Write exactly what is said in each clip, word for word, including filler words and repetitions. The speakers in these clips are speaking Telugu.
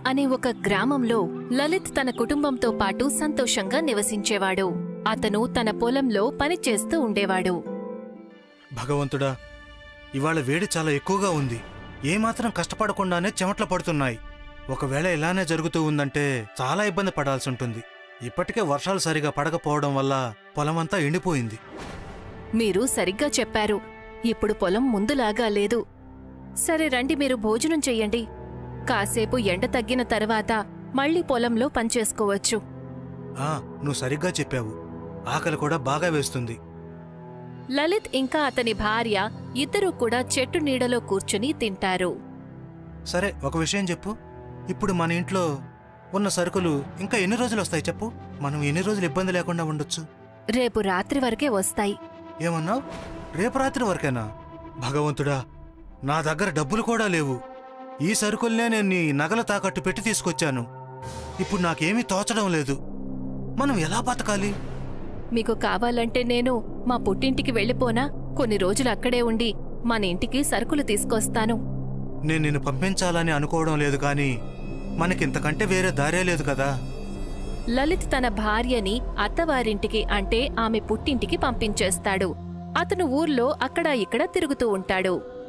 అనే ఒక గ్రామంలో లలిత్ తన కుటుంబంతో పాటు సంతోషంగా నివసించేవాడు. అతను తన పొలంలో పనిచేస్తూ ఉండేవాడు. భగవంతుడా, ఇవాళ వేడి చాలా ఎక్కువగా ఉంది. ఏమాత్రం కష్టపడకుండానే చెమట్లు పడుతున్నాయి. ఒకవేళ ఇలానే జరుగుతూ ఉందంటే చాలా ఇబ్బంది పడాల్సి ఉంటుంది. ఇప్పటికే వర్షాలు సరిగా పడకపోవడం వల్ల పొలమంతా ఎండిపోయింది. మీరు సరిగ్గా చెప్పారు. ఇప్పుడు పొలం ముందులాగా లేదు. సరే రండి, మీరు భోజనం చెయ్యండి. కాసేపు ఎండ తగ్గిన తర్వాత మళ్లీ పొలంలో పనిచేసుకోవచ్చు. ఆ నువ్వు సరిగ్గా చెప్పావు. ఆకలి కూడా బాగా వేస్తుంది. లలిత్ ఇంకా అతని భార్య ఇద్దరూ కూడా చెట్టు నీడలో కూర్చుని తింటారు. సరే, ఒక విషయం చెప్పు. ఇప్పుడు మన ఇంట్లో ఉన్న సరుకులు ఇంకా ఎన్ని రోజులు వస్తాయి చెప్పు? మనం ఎన్ని రోజులు ఇబ్బంది లేకుండా ఉండొచ్చు? రేపు రాత్రి వరకే వస్తాయి. ఏమన్నావు? రేపు రాత్రి వరకేనా? భగవంతుడా, నా దగ్గర డబ్బులు కూడా లేవు. ఈ సరుకుల్నే నేను నీ నగల తాకట్టు పెట్టి తీసుకొచ్చాను. ఇప్పుడు నాకేమీ తోచడం లేదు. మనం ఎలా బతకాలి? మీకు కావాలంటే నేను మా పుట్టింటికి వెళ్ళిపోనా? కొన్ని రోజులు అక్కడే ఉండి మన ఇంటికి సరుకులు తీసుకొస్తాను. నేను నిన్ను పంపించాలని అనుకోవడం లేదు, కానీ మనకింతకంటే వేరే దారే లేదు కదా. లలిత్ తన భార్యని అత్తవారింటికి అంటే ఆమె పుట్టింటికి పంపించేస్తాడు. అతను ఊర్లో అక్కడా ఇక్కడా తిరుగుతూ ఉంటాడు.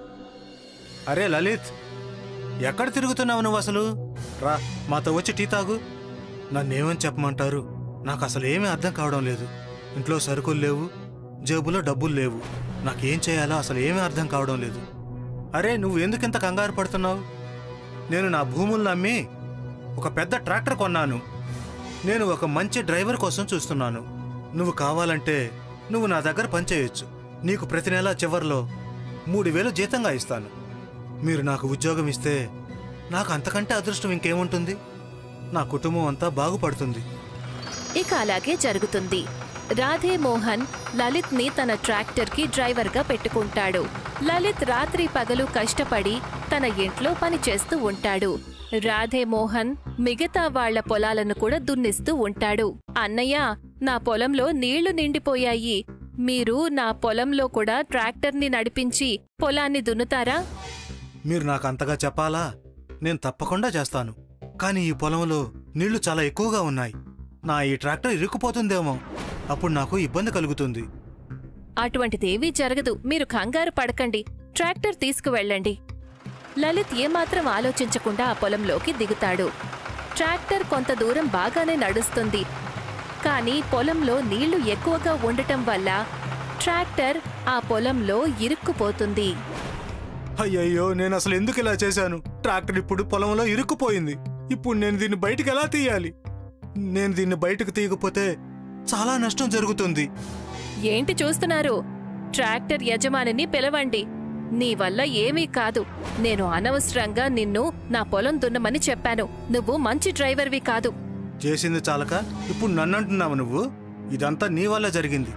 అరే లలిత్, ఎక్కడ తిరుగుతున్నావు నువ్వు అసలు? రా, మాతో వచ్చి టీ తాగు. నన్నేమని చెప్పమంటారు? నాకు అసలు ఏమీ అర్థం కావడం లేదు. ఇంట్లో సరుకులు లేవు, జేబులో డబ్బులు లేవు. నాకేం చేయాలో అసలు ఏమీ అర్థం కావడం లేదు. అరే, నువ్వు ఎందుకింత కంగారు పడుతున్నావు? నేను నా భూములను అమ్మి ఒక పెద్ద ట్రాక్టర్ కొన్నాను. నేను ఒక మంచి డ్రైవర్ కోసం చూస్తున్నాను. నువ్వు కావాలంటే నువ్వు నా దగ్గర పనిచేయొచ్చు. నీకు ప్రతి నెల చివర్లో మూడు వేలు జీతంగా ఇస్తాను. మీరు నాకు ఉద్యోగం ఇస్తే నాకు అంతకంటే అదృష్టం ఇంకేముంటుంది? నా కుటుంబం అంతా బాగుపడుతుంది. ఇక అలాగే జరుగుతుంది. రాధే మోహన్ లలిత్ ని తన ట్రాక్టర్ కి డ్రైవర్ గా పెట్టుకుంటాడు. లలిత్ రాత్రి పగలు కష్టపడి తన ఇంట్లో పనిచేస్తూ ఉంటాడు. రాధే మోహన్ మిగతా వాళ్ల పొలాలను కూడా దున్నిస్తూ ఉంటాడు. అన్నయ్య, నా పొలంలో నీళ్లు నిండిపోయాయి. మీరు నా పొలంలో కూడా ట్రాక్టర్ని నడిపించి పొలాన్ని దున్నుతారా? మీరు నాకు అంతగా చెప్పాలా? నేను తప్పకుండా చేస్తాను. కానీ ఈ పొలంలో నీళ్లు చాలా ఎక్కువగా ఉన్నాయి. నా ఈ ట్రాక్టర్ ఇరుక్కుపోతుందేమో. అప్పుడు నాకు ఇబ్బంది కలుగుతుంది. అటువంటిదేవీ జరగదు. మీరు కంగారు పడకండి. ట్రాక్టర్ తీసుకువెళ్ళండి. లలిత్ ఏమాత్రం ఆలోచించకుండా ఆ పొలంలోకి దిగుతాడు. ట్రాక్టర్ కొంత దూరం బాగానే నడుస్తుంది. కానీ పొలంలో నీళ్లు ఎక్కువగా ఉండటం వల్ల ట్రాక్టర్ ఆ పొలంలో ఇరుక్కుపోతుంది. అయ్యయ్యో, నేను అసలు ఎందుకు ఇలా చేశాను? ట్రాక్టర్ ఇప్పుడు పొలంలో ఇరుక్కుపోయింది. ఇప్పుడు నేను దీన్ని బయటికి ఎలా తీయాలి? నేను దీన్ని బయటకు తీయకపోతే చాలా నష్టం జరుగుతుంది. ఏంటి చూస్తున్నారు? ట్రాక్టర్ యజమానిని పిలవండి. నీ వల్ల ఏమీ కాదు. నేను అనవసరంగా నిన్ను నా పొలం దున్నమని చెప్పాను. నువ్వు మంచి డ్రైవర్వి కాదు. చేసింది చాలక ఇప్పుడు నన్నంటున్నావు నువ్వు? ఇదంతా నీ వల్ల జరిగింది.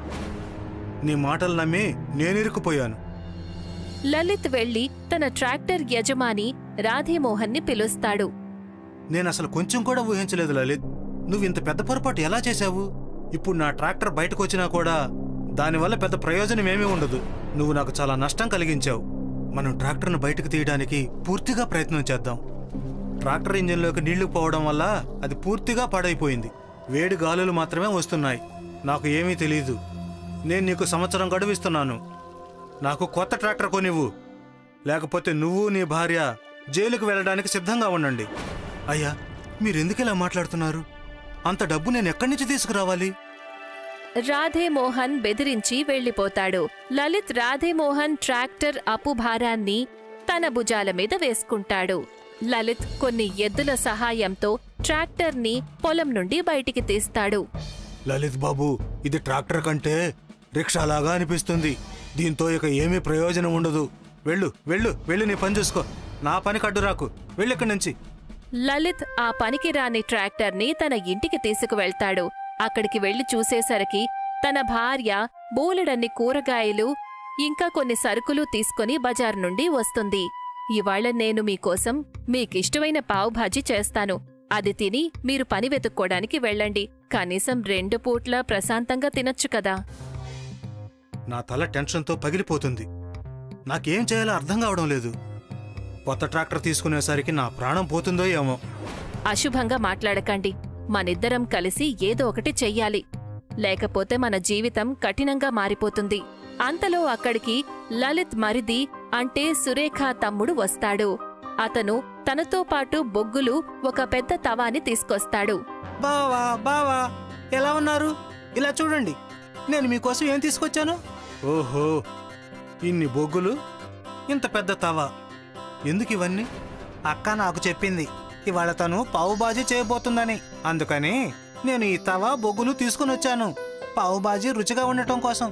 నీ మాటలు నమ్మి నేనిరుక్కుపోయాను. లలిత్ వెళ్లి తన ట్రాక్టర్ యజమాని రాధేమోహన్ని పిలుస్తాడు. నేనసలు కొంచెం కూడా ఊహించలేదు లలిత్. నువ్వింత పెద్ద పొరపాటు ఎలా చేశావు? ఇప్పుడు నా ట్రాక్టర్ బయటకు వచ్చినా కూడా దానివల్ల పెద్ద ప్రయోజనమేమీ ఉండదు. నువ్వు నాకు చాలా నష్టం కలిగించావు. మనం ట్రాక్టర్ను బయటకు తీయడానికి పూర్తిగా ప్రయత్నం చేద్దాం. ట్రాక్టర్ ఇంజిన్లోకి నీళ్లు పోవడం వల్ల అది పూర్తిగా పాడైపోయింది. వేడి గాలులు మాత్రమే వస్తున్నాయి. నాకు ఏమీ తెలీదు. నేను నీకు సంవత్సరం గడువిస్తున్నాను. నాకు కొత్త ట్రాక్టర్ కొనివ్వు, లేకపోతే నువ్వు నీ భార్య జైలుకు వెళ్ళడానికి సిద్ధంగా ఉండండి. అయ్యా, మీరెందుకు ఇలా మాట్లాడుతున్నారు? అంత డబ్బు నేను ఎక్కడి నుంచి తీసుకురావాలి? రాధేమోహన్ బెదిరించి వెళ్లిపోతాడు. లలిత్ రాధేమోహన్ ట్రాక్టర్ అపుభారాన్ని తన భుజాల మీద వేసుకుంటాడు. లలిత్ కొన్ని ఎద్దుల సహాయంతో ట్రాక్టర్ని పొలం నుండి బయటికి తీస్తాడు. లలిత్ బాబు, ఇది ట్రాక్టర్ కంటే రిక్షాలాగా అనిపిస్తుంది. దీంతో ఇక ఏమీ ప్రయోజనం ఉండదు. వెళ్ళు వెళ్ళు వెళ్ళి నీ పని చూసుకో. నా పని కడ్డు రాకు. వెళ్ళిక్కడి నుంచి. లలిత్ ఆ పనికి రాని ట్రాక్టర్ని తన ఇంటికి తీసుకువెళ్తాడు. అక్కడికి వెళ్లి చూసేసరికి తన భార్య బోలెడన్ని కూరగాయలు ఇంకా కొన్ని సరుకులు తీసుకుని బజార్ నుండి వస్తుంది. ఇవాళ నేను మీకోసం మీకిష్టమైన పావుభాజీ చేస్తాను. అది తిని మీరు పని వెతుక్కోడానికి వెళ్ళండి. కనీసం రెండు పూట్ల ప్రశాంతంగా తినొచ్చు కదా. నా తల టెన్షన్తో పగిలిపోతుంది. నాకేం చేయాలో అర్థం కావడం లేదు. కొత్త ట్రాక్టర్ తీసుకునేసరికి నా ప్రాణం పోతుందో ఏమో. అశుభంగా మాట్లాడకండి. మనిద్దరం కలిసి ఏదో ఒకటి చెయ్యాలి, లేకపోతే మన జీవితం కఠినంగా మారిపోతుంది. అంతలో అక్కడికి లలిత్ మరిది అంటే సురేఖ తమ్ముడు వస్తాడు. అతను తనతో పాటు బొగ్గులు ఒక పెద్ద తవాని తీసుకొస్తాడు. బావా బావా ఎలా ఉన్నారు? ఇలా చూడండి, నేను మీకోసం ఏం తీసుకొచ్చాను. ఓహో, ఇన్ని బొగ్గులు, ఇంత పెద్ద తవా. ఎందుకు ఇవన్నీ? అక్క నాకు చెప్పింది ఇవాళ తను పావుబాజీ చేయబోతుందని. అందుకని నేను ఈ తవా బొగ్గులు తీసుకుని వచ్చాను, పావుబాజీ రుచిగా ఉండటం కోసం.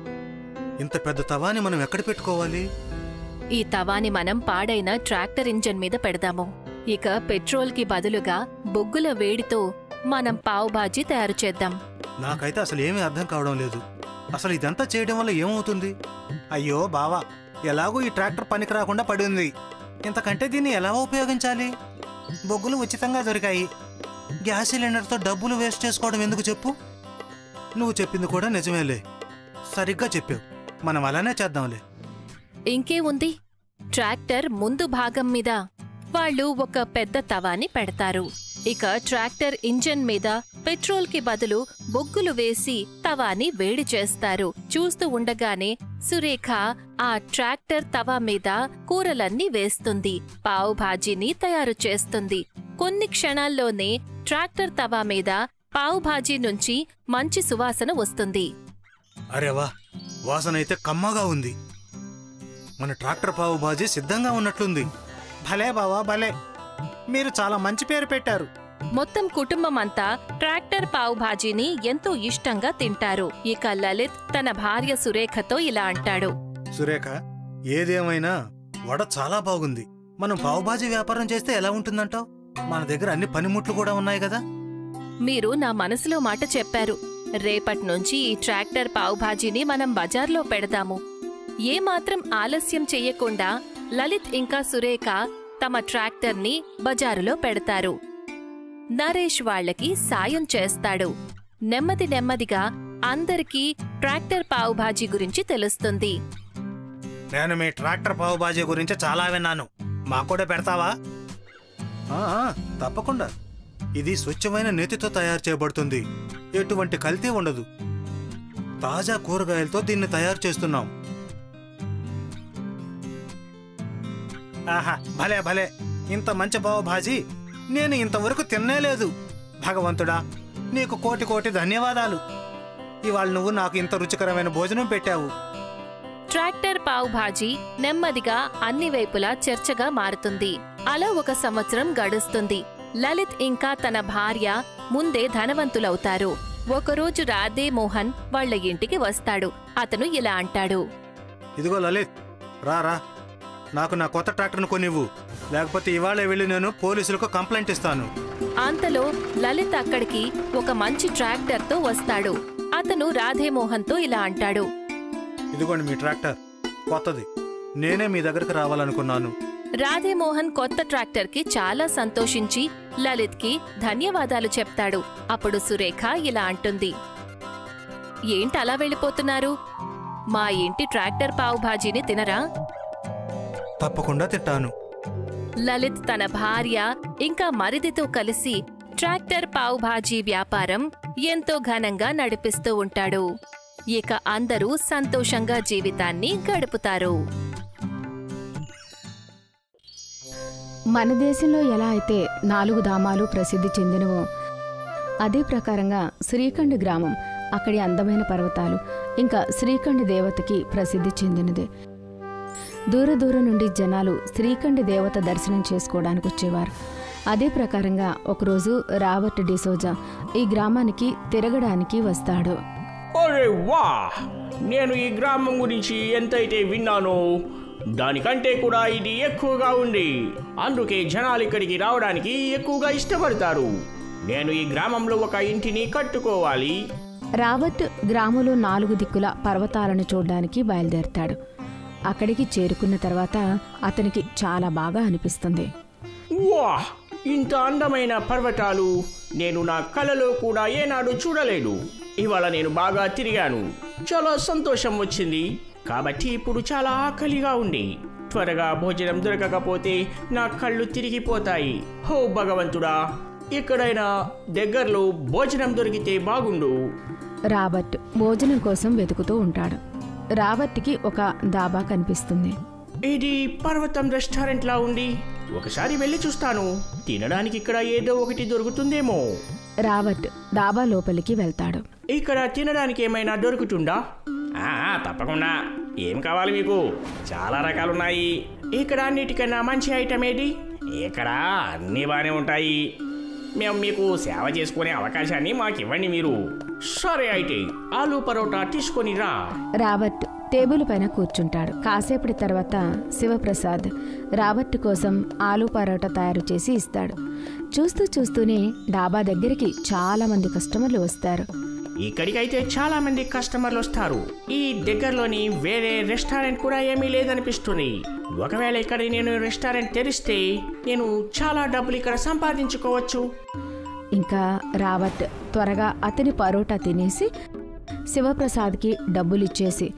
ఇంత పెద్ద తవాని మనం ఎక్కడ పెట్టుకోవాలి? ఈ తవాని మనం పాడైన ట్రాక్టర్ ఇంజన్ మీద పెడదాము. ఇక పెట్రోల్కి బదులుగా బొగ్గుల వేడితో మనం పావుబాజీ తయారు చేద్దాం. నాకైతే అసలు ఏమీ అర్థం కావడం లేదు. అసలు ఇదంతా చేయడం వల్ల ఏమవుతుంది? అయ్యో బావా, ఎలాగూ ఈ ట్రాక్టర్ పనికి రాకుండా పడి ఉంది. ఇంతకంటే దీన్ని ఎలా ఉపయోగించాలి? బొగ్గులు ఉచితంగా దొరికాయి. గ్యాస్ సిలిండర్తో డబ్బులు వేస్ట్ చేసుకోవడం ఎందుకు చెప్పు? నువ్వు చెప్పింది కూడా నిజమేలే, సరిగ్గా చెప్పావు. మనం అలానే చేద్దాంలే. ఇంకే ఉంది, ట్రాక్టర్ ముందు భాగం మీద వాళ్ళు ఒక పెద్ద తవాని పెడతారు. ఇక ట్రాక్టర్ ఇంజన్ మీద పెట్రోల్కి బదులు బొగ్గులు వేసి తవాని వేడి చేస్తారు. చూస్తూ ఉండగానే సురేఖ ఆ ట్రాక్టర్ తవా మీద కూరలన్నీ వేస్తుంది, పావు భాజీని తయారు చేస్తుంది. కొన్ని క్షణాల్లోనే ట్రాక్టర్ తవా మీద పావు భాజీ నుంచి మంచి సువాసన వస్తుంది. అరే వా, వాసన అయితే కమ్మగా ఉంది. మన ట్రాక్టర్ పావు భాజీ సిద్ధంగా ఉన్నట్లుంది. భలే బావా భలే, మీరు చాలా మంచి పేరు పెట్టారు. మొత్తం కుటుంబం అంతా ట్రాక్టర్ పావు భాజీని ఎంతో ఇష్టంగా తింటారు. ఇక లలిత్ తన భార్య సురేఖతో ఇలా అంటాడు. సురేఖ, ఏదేమైనా వడ చాలా బాగుంది. మనం పావుబాజీ వ్యాపారం చేస్తే ఎలా ఉంటుందంటావు? మన దగ్గర అన్ని పనిముట్లు కూడా ఉన్నాయి కదా. మీరు నా మనసులో మాట చెప్పారు. రేపట్నుంచి ఈ ట్రాక్టర్ పావుభాజీని మనం బజార్లో పెడదాము. ఏమాత్రం ఆలస్యం చెయ్యకుండా లలిత్ ఇంకా సురేఖ తమ ట్రాక్టర్ని బజారులో పెడతారు. నరేష్ వాళ్లకి సాయం చేస్తాడు. నెమ్మది నెమ్మదిగా అందరికీ ట్రాక్టర్ పావుభాజీ గురించి తెలుస్తుంది. నేను మీ ట్రాక్టర్ పావుబాజీ గురించి చాలా విన్నాను, మాకూడా పెడతావా? తప్పకుండా. ఇది స్వచ్ఛమైన నేతితో తయారు చేయబడుతుంది, ఎటువంటి కల్తీ ఉండదు. తాజా కూరగాయలతో దీన్ని తయారు చేస్తున్నాం. ఆహా, భలే భలే, ఇంత మంచి పావుభాజీ నేను ఇంతవరకు తినలేదు. భగవంతుడా, నీకు కోటి కోటి ధన్యవాదాలు. ఇవాళ నువ్వు నాకు ఇంత రుచికరమైన భోజనం పెట్టావు. ట్రాక్టర్ పావుభాజీ నెమ్మదిగా అన్ని వైపులా చర్చగా మారుతుంది. అలా ఒక సంవత్సరం గడుస్తుంది. లలిత్ ఇంకా తన భార్య ముందే ధనవంతులవుతారు. ఒకరోజు రాధే మోహన్ వాళ్ల ఇంటికి వస్తాడు. అతను ఇలా అంటాడు. ఇదిగో లలిత్, రారా, నాకు నా కొత్త ట్రాక్టర్ను కొనివ్వు, లేకపోతే ఇవాళ వెళ్ళి నేను పోలీసులకు కంప్లైంట్ ఇస్తాను. అంతలో లలిత్ అక్కడికి ఒక మంచి ట్రాక్టర్తో వస్తాడు. అతను రాధే మోహన్తో ఇలా అంటాడు. ఇదిగోండి మీ ట్రాక్టర్, కొత్తది. నేనే మీ దగ్గరకు రావాలనుకున్నాను. రాధే మోహన్ కొత్త ట్రాక్టర్కి చాలా సంతోషించి లలిత్కి ధన్యవాదాలు చెప్తాడు. అప్పుడు సురేఖ ఇలా అంటుంది. ఏంటలా వెళ్ళిపోతున్నారు? మా ఇంటి ట్రాక్టర్ పావుభాజీని తినరా? తప్పకుండా తింటాను. లలిత్ తన భార్య ఇంకా మరిదితో కలిసి ట్రాక్టర్ పావుభాజీ వ్యాపారం ఎంతో ఘనంగా నడిపిస్తూ ఉంటాడు. ఇక అందరూ సంతోషంగా జీవితాన్ని గడుపుతారు. మన దేశంలో ఎలా అయితే నాలుగు ధామాలు ప్రసిద్ధి చెందినవో అదే ప్రకారంగా శ్రీఖండ్ గ్రామం అక్కడి అందమైన పర్వతాలు ఇంకా శ్రీఖండ్ దేవతకి ప్రసిద్ధి చెందినదే. దూర దూరం నుండి జనాలు శ్రీఖండ్ దేవత దర్శనం చేసుకోవడానికి వచ్చేవారు. అదే ప్రకారంగా ఒకరోజు రాబర్ట్ డిసోజా ఈ గ్రామానికి తిరగడానికి వస్తాడు. అరే వా, నేను ఈ గ్రామం గురించి ఎంతైతే విన్నానో దానికంటే కూడా ఇది ఎక్కువగా ఉంది. అందుకే జనాలు ఇక్కడికి రావడానికి ఎక్కువగా ఇష్టపడతారు. నేను ఈ గ్రామంలో ఒక ఇంటిని కట్టుకోవాలి. రాబర్ట్ గ్రామంలో నాలుగు దిక్కుల పర్వతాలను చూడడానికి బయలుదేరతాడు. అక్కడికి చేరుకున్న తర్వాత అతనికి చాలా బాగా అనిపిస్తుంది. వా, ఇంత అందమైన పర్వతాలు నేను నా కలలో కూడా ఏనాడు చూడలేదు. ఇవాళ నేను బాగా తిరిగాను, చాలా సంతోషం వచ్చింది. కాబట్టి ఇప్పుడు చాలా ఆకలిగా ఉంది. త్వరగా భోజనం దొరకకపోతే నా కళ్ళు తిరిగిపోతాయి. హో భగవంతుడా, ఎక్కడైనా దగ్గరలో భోజనం దొరికితే బాగుండు. రాబర్ట్ భోజనం కోసం వెతుకుతూ ఉంటాడు. రాబర్ట్కి ఒక దాబా కనిపిస్తుంది. ఇది పర్వతం రెస్టారెంట్ లా ఉంది. ఒకసారి వెళ్ళి చూస్తాను. తినడానికి ఇక్కడ ఏదో ఒకటి దొరుకుతుందేమో. రాబర్ట్ డాబా లోపలికి వెళ్తాడు. ఇక్కడ తినడానికి ఏమైనా దొరుకుతుందా? తప్పకుండా. ఏం కావాలి మీకు? చాలా రకాలున్నాయి. ఇక్కడ అన్నిటికన్నా మంచి ఐటమ్ ఏది? ఇక్కడ అన్నీ బాగానే ఉంటాయి. మేము మీకు సేవ చేసుకునే అవకాశాన్ని మాకు ఇవ్వండి మీరు. సరే అయితే ఆలూ పరోటా తీసుకొని రా. రాబర్ట్ టేబుల్ పైన కూర్చుంటాడు. కాసేపటి తర్వాత శివప్రసాద్ రాబర్ట్ కోసం ఆలూ పరోటా తయారు చేసి ఇస్తాడు. చూస్తూ చూస్తూనే డాబా దగ్గరికి చాలా మంది కస్టమర్లు వస్తారు. ఇక్కడికైతే చాలా మంది కస్టమర్లు వస్తారు. ఈ దగ్గరలోని వేరే రెస్టారెంట్ కూడా ఏమీ లేదనిపిస్తుంది. ఒకవేళ ఇక్కడ నేను రెస్టారెంట్ తెరిస్తే నేను చాలా డబ్బులు ఇక్కడ సంపాదించుకోవచ్చు. ఇంకా రాబర్ట్ త్వరగా అతని పరోటా తినేసి శివప్రసాద్కి డబ్బులు ఇచ్చేసి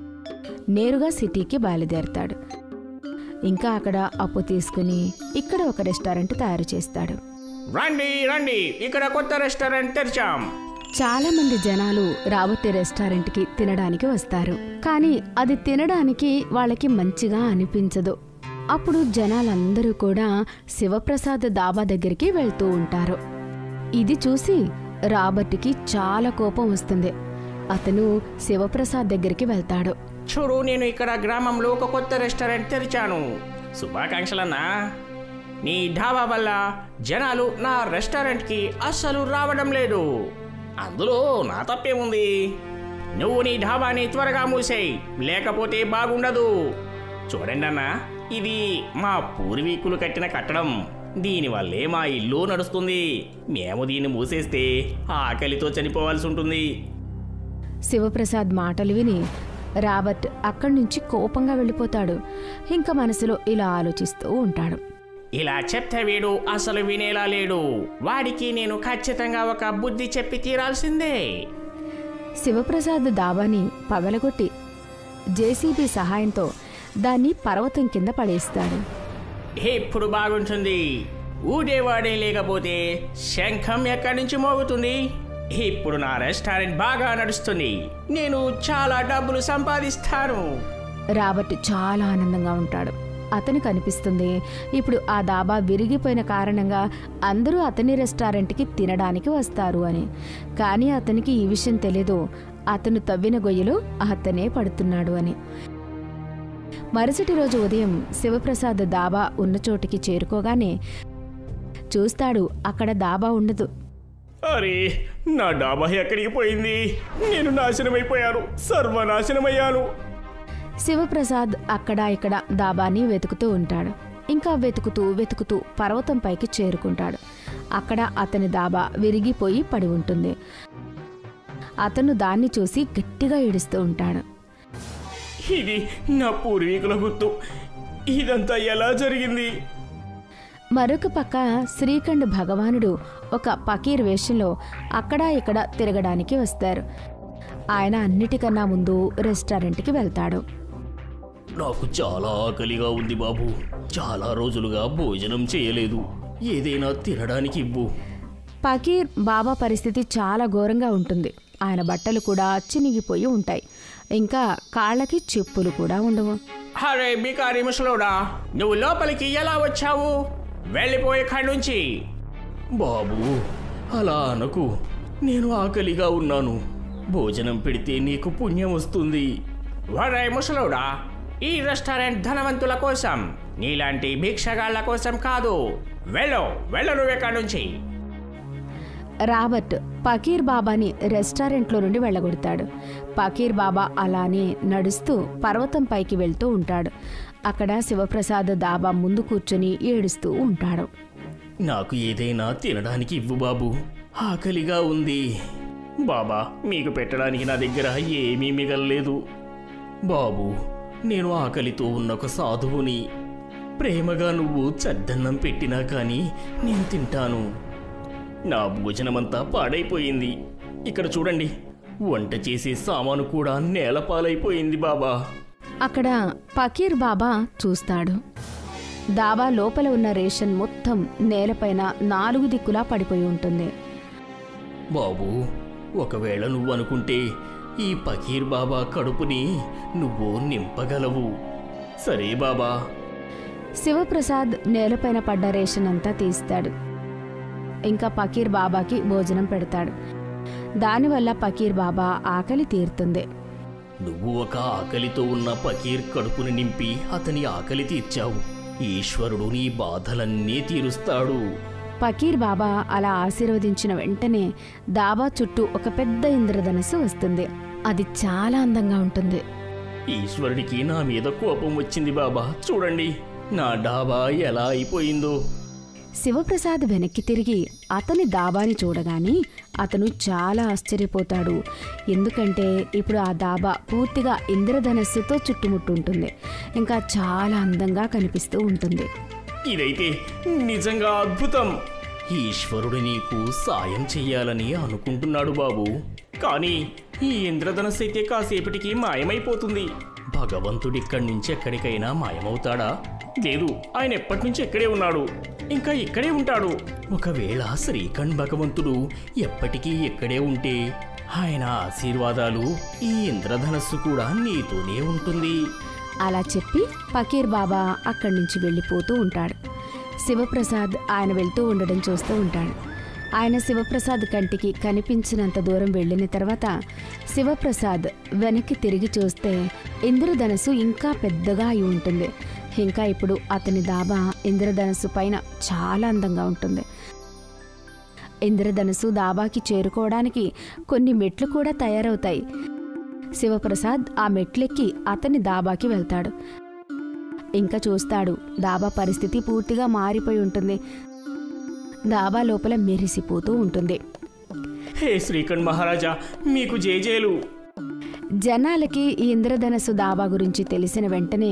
నేరుగా సిటీకి బయలుదేరతాడు. ఇంకా అక్కడ అప్పు తీసుకుని ఇక్కడ ఒక రెస్టారెంట్ తయారు చేస్తాడు. రండి రండి, ఇక్కడ కొత్త రెస్టారెంట్ తెరిచాం. చాలా మంది జనాలు రాబర్ట్ రెస్టారెంట్కి తినడానికి వస్తారు. కానీ అది తినడానికి వాళ్ళకి మంచిగా అనిపించదు. అప్పుడు జనాలందరూ కూడా శివప్రసాద్ దాబా దగ్గరికి వెళ్తూ ఉంటారు. ఇది చూసి రాబర్ట్కి చాలా కోపం వస్తుంది. అతను శివప్రసాద్ దగ్గరికి వెళ్తాడు. చూడు, నేను ఇక్కడ గ్రామంలో ఒక కొత్త రెస్టారెంట్ తెరిచాను. శుభాకాంక్షలన్నా. నీ ఢాబా వల్ల జనాలు నా రెస్టారెంట్కి అస్సలు రావడం లేదు. అందులో నా తప్పేముంది? నువ్వు నీ ఢాబాని త్వరగా మూసేయి, లేకపోతే బాగుండదు. చూడండి అన్న, ఇది మా పూర్వీకులు కట్టిన కట్టడం. దీనివల్లే మా ఇల్లు నడుస్తుంది. మేము దీన్ని మూసేస్తే ఆకలితో చనిపోవాల్సి ఉంటుంది. శివప్రసాద్ మాటలు విని రాబర్ట్ అక్కడి నుంచి కోపంగా వెళ్ళిపోతాడు. ఇంకా మనసులో ఇలా ఆలోచిస్తూ ఉంటాడు. ఇలా చెప్తే వీడు అసలు వినేలా లేడు. వాడికి నేను ఖచ్చితంగా ఒక బుద్ధి చెప్పి తీరాల్సిందే. శివప్రసాద్ దాబాని పగలగొట్టి జేసీబీ సహాయంతో దాన్ని పర్వతం కింద పడేస్తాడు. ఇప్పుడు బాగుంటుంది. ఊడేవాడే లేకపోతే శంఖం ఎక్కడి నుంచి మోగుతుంది. ఇప్పుడు నా రెస్టారెంట్ బాగా నడుస్తుంది. నేను చాలా డబ్బులు సంపాదిస్తాను. రాబర్ట్ చాలా ఆనందంగా ఉంటాడు. అతనికి అనిపిస్తుంది ఇప్పుడు ఆ దాబా విరిగిపోయిన కారణంగా అందరూ అతని రెస్టారెంట్కి తినడానికి వస్తారు అని. కానీ అతనికి ఈ విషయం తెలీదు, అతను తవ్విన గొయ్యలో అతనే పడుతున్నాడు అని. మరుసటి రోజు ఉదయం శివప్రసాద్ దాబా ఉన్న చోటికి చేరుకోగానే చూస్తాడు, అక్కడ దాబా ఉండదు. అరే, నా డాబా ఎక్కడికి పోయింది? నేను నాశనమైపోయాను, సర్వనాశనమయ్యాను. శివప్రసాద్ అక్కడ ఇక్కడ దాబాని వెతుకుతూ ఉంటాడు. ఇంకా వెతుకుతూ వెతుకుతూ పర్వతం పైకి చేరుకుంటాడు. అక్కడ అతని దాబా విరిగిపోయి పడి ఉంటుంది. అతను దాన్ని చూసి గట్టిగా ఏడుస్తూ ఉంటాడు. ఇది నా పూర్వీకుల గుర్తు. ఇదంతా ఎలా జరిగింది? మరొక పక్క శ్రీఖండ్ భగవానుడు ఒక పకీర్ వేషంలో అక్కడా ఇక్కడ తిరగడానికి వస్తారు. ఆయన అన్నిటికన్నా ముందు రెస్టారెంట్కి వెళ్తాడు. నాకు చాలా ఆకలిగా ఉంది బాబు. చాలా రోజులుగా భోజనం చేయలేదు. ఏదైనా తినడానికి ఇవ్వు. పకీర్ బాబా పరిస్థితి చాలా ఘోరంగా ఉంటుంది. ఆయన బట్టలు కూడా చినిగిపోయి ఉంటాయి. ఇంకా కాళ్ళకి చెప్పులు కూడా ఉండవు. అరే బికారి ముసలోడా, నువ్వు లోపలికి ఎలా వచ్చావు? వెళ్ళిపోయే కాడి నుంచి. బాబు అలా అనకు. నేను ఆకలిగా ఉన్నాను. భోజనం పెడితే నీకు పుణ్యం వస్తుంది. వరే ముసలోడా, ఈ రెస్టారెంట్ ధనవంతుల కోసం, నీలాంటి భిక్షగాళ్ల కోసం కాదు. వెళ్ళు వెళ్ళు నువ్వు ఎక్కడి నుంచి. రాబర్ట్ పకీర్ బాబాని రెస్టారెంట్లో నుండి వెళ్ళగొడతాడు. పకీర్ బాబా అలానే నడుస్తూ పర్వతం పైకి వెళ్తూ ఉంటాడు. అక్కడ శివప్రసాద్ దాబా ముందు కూర్చొని ఏడుస్తూ ఉంటాడు. నాకు ఏదైనా తినడానికి ఇవ్వు బాబు, ఆకలిగా ఉంది. బాబా, మీకు పెట్టడానికి నా దగ్గర ఏమీ మిగల్లేదు. బాబు, నేను ఆకలితో ఉన్న ఒక సాధువుని. ప్రేమగా నువ్వు చద్దన్నం పెట్టినా కానీ నేను తింటాను. నా భోజనమంతా పాడైపోయింది. ఇక్కడ చూడండి, వంట చేసే సామాను కూడా నేలపాలైపోయింది బాబా. అక్కడ పకీర్ బాబా చూస్తాడు. దాబా లోపల ఉన్న రేషన్ మొత్తం నేలపైన నాలుగు దిక్కులా పడిపోయి ఉంటుంది. బాబు, ఒకవేళ నువ్వు అనుకుంటే ఈ పకీర్ బాబా కడుపుని నువ్వు నింపగలవు. సరే బాబా. శివప్రసాద్ నేలపైన పడ్డ రేషన్ అంతా తీస్తాడు. ఇంకా పకీర్ బాబాకి భోజనం పెడతాడు. దానివల్ల పకీర్ బాబా ఆకలి తీరుతుంది. నువ్వు ఒక ఆకలితో ఉన్న పకీర్ కడుపుని నింపి అతని ఆకలి తీర్చావు. ఈశ్వరుడు నీ బాధలన్నీ తీరుస్తాడు. పకీర్ బాబా అలా ఆశీర్వదించిన వెంటనే దాబా చుట్టూ ఒక పెద్ద ఇంద్రధనస్సు వస్తుంది. అది చాలా అందంగా ఉంటుంది. ఈశ్వరుడికి నా మీద కోపం వచ్చింది బాబా. చూడండి నా డాబా ఎలా అయిపోయిందో. శివప్రసాద్ వెనక్కి తిరిగి అతని దాబాని చూడగానే అతను చాలా ఆశ్చర్యపోతాడు. ఎందుకంటే ఇప్పుడు ఆ దాబా పూర్తిగా ఇంద్రధనస్సుతో చుట్టుముట్టుంటుంది. ఇంకా చాలా అందంగా కనిపిస్తూ ఉంటుంది. ఇదైతే నిజంగా అద్భుతం. ఈశ్వరుడు నీకు సాయం చెయ్యాలని అనుకుంటున్నాడు బాబు. కానీ ఈ ఇంద్రధనస్సు అయితే కాసేపటికి మాయమైపోతుంది. భగవంతుడు ఇక్కడి నుంచి ఎక్కడికైనా మాయమవుతాడా? లేదు, ఆయన ఎప్పటి నుంచి ఇక్కడే ఉన్నాడు, ఇంకా ఇక్కడే ఉంటాడు. ఒకవేళ శ్రీఖండ్ భగవంతుడు ఎప్పటికీ ఇక్కడే ఉంటే ఆయన ఆశీర్వాదాలు ఈ ఇంద్రధనస్సు కూడా నీతోనే ఉంటుంది. అలా చెప్పి పకీర్ బాబా అక్కడి నుంచి వెళ్ళిపోతూ ఉంటాడు. శివప్రసాద్ ఆయన వెళ్తూ ఉండడం చూస్తూ ఉంటాడు. ఆయన శివప్రసాద్ కంటికి కనిపించినంత దూరం వెళ్ళిన తర్వాత శివప్రసాద్ వెనక్కి తిరిగి చూస్తే ఇంద్రధనస్సు ఇంకా పెద్దగా అయి ఉంటుంది. ఇంకా ఇప్పుడు అతని దాబా ఇంద్రధనస్సు పైన చాలా అందంగా ఉంటుంది. ఇంద్రధనస్సు దాబాకి చేరుకోవడానికి కొన్ని మెట్లు కూడా తయారవుతాయి. శివప్రసాద్ ఆ మెట్లెక్కి అతని దాబాకి వెళ్తాడు. ఇంకా చూస్తాడు, దాబా పరిస్థితి పూర్తిగా మారిపోయి ఉంటుంది. దాబా లోపల మెరిసిపోతూ ఉంటుంది. హే శ్రీఖండ్ మహారాజా, మీకు జేజేలు. జనాలకి ఈ ఇంద్రధనస్సు దాబా గురించి తెలిసిన వెంటనే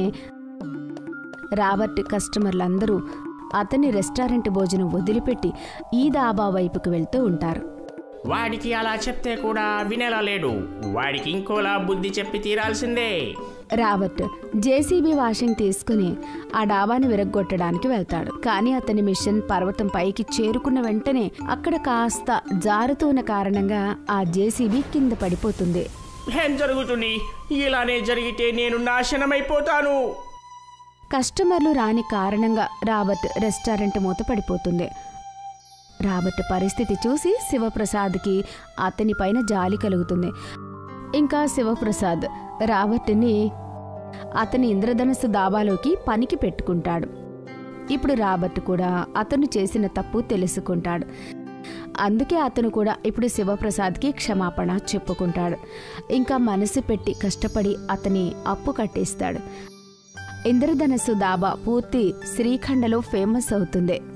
రాబర్ట్ కస్టమర్లందరూ అతని రెస్టారెంట్ భోజనం వదిలిపెట్టి ఈ దాబా వైపుకు వెళ్తూ ఉంటారు. వాడికి అలా చెప్తే కూడా వినేలా లేడు. వాడికి ఇంకోలా బుద్ధి చెప్పి తీరాల్సిందే. రాబర్ట్ జేసీబీ వాషింగ్ తీసుకుని ఆ డాబాని విరగ్గొట్టడానికి వెళ్తాడు. కానీ అతని మిషన్ పర్వతం పైకి చేరుకున్న వెంటనే అక్కడ కాస్త జారుతున్న కారణంగా ఆ జేసీబీ కింద పడిపోతుంది. ఏం జరుగుతుంది? ఇలానే జరిగితే నేను నాశనమైపోతాను. కస్టమర్లు రాని కారణంగా రాబర్ట్ రెస్టారెంట్ మూత పడిపోతుంది. రాబర్ట్ పరిస్థితి చూసి శివప్రసాద్కి అతని పైన జాలి కలుగుతుంది. ఇంకా శివప్రసాద్ రాబర్ట్ని అతని ఇంద్రధనస్సు దాబాలోకి పనికి పెట్టుకుంటాడు. ఇప్పుడు రాబర్ట్ కూడా అతను చేసిన తప్పు తెలుసుకుంటాడు. అందుకే అతను కూడా ఇప్పుడు శివప్రసాద్కి క్షమాపణ చెప్పుకుంటాడు. ఇంకా మనసు పెట్టి కష్టపడి అతని అప్పు కట్టేస్తాడు. ఇంద్రధనస్సు దాబా పూర్తి శ్రీఖండలో ఫేమస్ అవుతుంది.